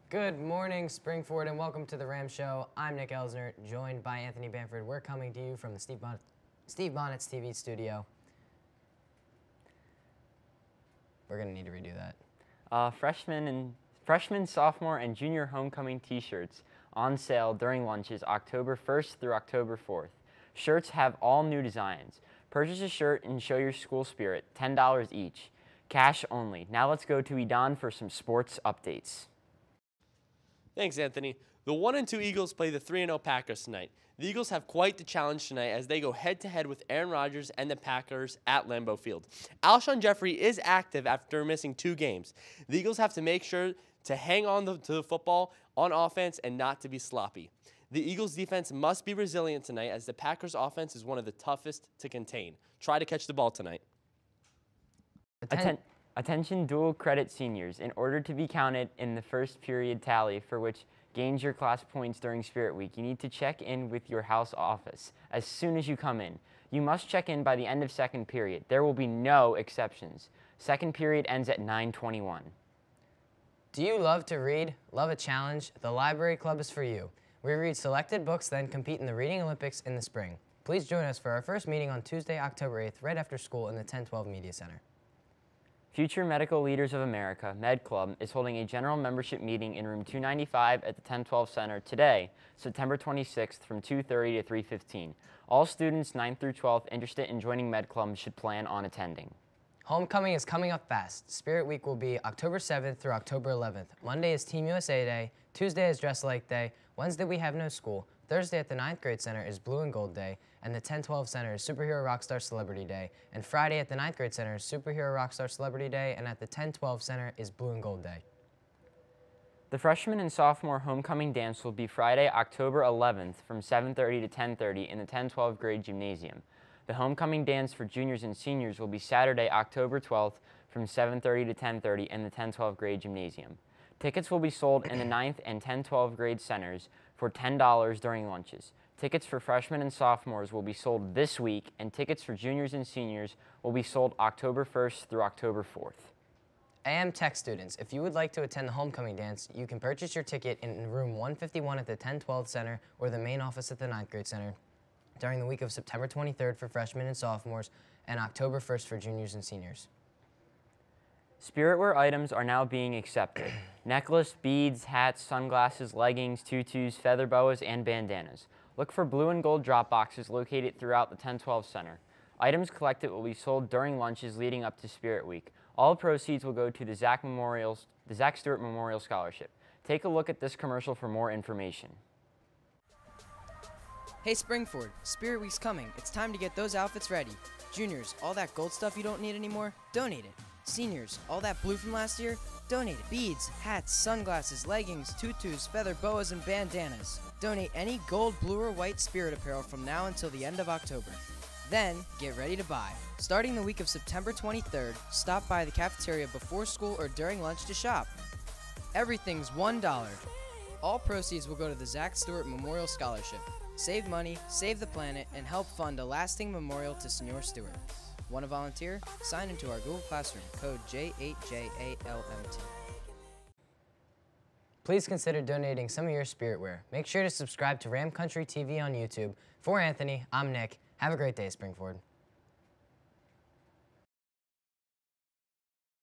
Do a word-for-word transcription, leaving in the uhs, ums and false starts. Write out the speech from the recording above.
Good morning, Springford, and welcome to the RAM Show. I'm Nick Elsner, joined by Anthony Bamford. We're coming to you from the Steve, Bon Steve Bonnet's T V studio. We're going to need to redo that. Uh, freshman, and, freshman, sophomore, and junior homecoming t-shirts on sale during lunches October first through October fourth. Shirts have all new designs. Purchase a shirt and show your school spirit, ten dollars each. Cash only. Now let's go to Edon for some sports updates. Thanks, Anthony. The one and two Eagles play the three and oh Packers tonight. The Eagles have quite the challenge tonight as they go head-to-head with Aaron Rodgers and the Packers at Lambeau Field. Alshon Jeffrey is active after missing two games. The Eagles have to make sure to hang on the, to the football on offense and not to be sloppy. The Eagles' defense must be resilient tonight as the Packers' offense is one of the toughest to contain. Try to catch the ball tonight. Atten Attention dual credit seniors. In order to be counted in the first period tally for which gains your class points during Spirit Week, you need to check in with your house office as soon as you come in. You must check in by the end of second period. There will be no exceptions. Second period ends at nine twenty-one. Do you love to read? Love a challenge? The Library Club is for you. We read selected books, then compete in the Reading Olympics in the spring. Please join us for our first meeting on Tuesday, October eighth, right after school in the ten twelve Media Center. Future Medical Leaders of America, Med Club, is holding a general membership meeting in room two ninety-five at the ten twelve Center today, September twenty-sixth from two thirty to three fifteen. All students ninth through twelfth interested in joining Med Club should plan on attending. Homecoming is coming up fast. Spirit Week will be October seventh through October eleventh. Monday is Team U S A Day, Tuesday is Dress Like Day, Wednesday we have no school, Thursday at the ninth grade center is Blue and Gold Day, and the ten twelve Center is Superhero Rockstar Celebrity Day, and Friday at the ninth grade center is Superhero Rockstar Celebrity Day, and at the ten twelve Center is Blue and Gold Day. The freshman and sophomore homecoming dance will be Friday, October eleventh from seven thirty to ten thirty in the ten twelve grade gymnasium. The homecoming dance for juniors and seniors will be Saturday, October twelfth from seven thirty to ten thirty in the ten twelve grade gymnasium. Tickets will be sold in the ninth and ten twelve grade centers for ten dollars during lunches. Tickets for freshmen and sophomores will be sold this week, and tickets for juniors and seniors will be sold October first through October fourth. A M Tech students, if you would like to attend the homecoming dance, you can purchase your ticket in room one fifty-one at the ten twelve Center or the main office at the ninth grade center during the week of September twenty-third for freshmen and sophomores and October first for juniors and seniors. Spirit wear items are now being accepted. Necklace, beads, hats, sunglasses, leggings, tutus, feather boas, and bandanas. Look for blue and gold drop boxes located throughout the ten twelve Center. Items collected will be sold during lunches leading up to Spirit Week. All proceeds will go to the Zach, Memorials, the Zach Stewart Memorial Scholarship. Take a look at this commercial for more information. Hey Springford, Spirit Week's coming. It's time to get those outfits ready. Juniors, all that gold stuff you don't need anymore, donate it. Seniors, all that blue from last year, donate it. Beads, hats, sunglasses, leggings, tutus, feather boas, and bandanas. Donate any gold, blue, or white Spirit apparel from now until the end of October. Then, get ready to buy. Starting the week of September twenty-third, stop by the cafeteria before school or during lunch to shop. Everything's one dollar. All proceeds will go to the Zach Stewart Memorial Scholarship. Save money, save the planet, and help fund a lasting memorial to Senor Stewart. Want to volunteer? Sign into our Google Classroom, code J eight J A L M T. Please consider donating some of your spirit wear. Make sure to subscribe to Ram Country T V on YouTube. For Anthony, I'm Nick. Have a great day, Springford.